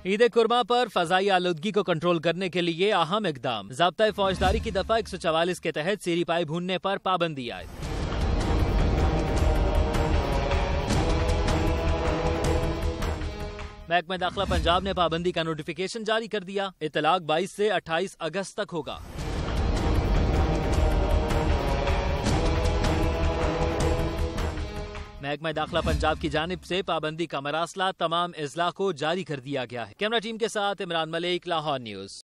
ईद कुर्मा पर फजाई आलूदगी को कंट्रोल करने के लिए अहम इकदाम। ज़ाब्ता फौजदारी की दफा 144 के तहत सीरी पाई भूनने पर पाबंदी आए। महकमा दाखिला पंजाब ने पाबंदी का नोटिफिकेशन जारी कर दिया। इतलाक 22 से 28 अगस्त तक होगा। महकमा दाखिला पंजाब की जानिब से पाबंदी का मरासला तमाम अजला को जारी कर दिया गया है। कैमरा टीम के साथ इमरान मलिक, लाहौर न्यूज।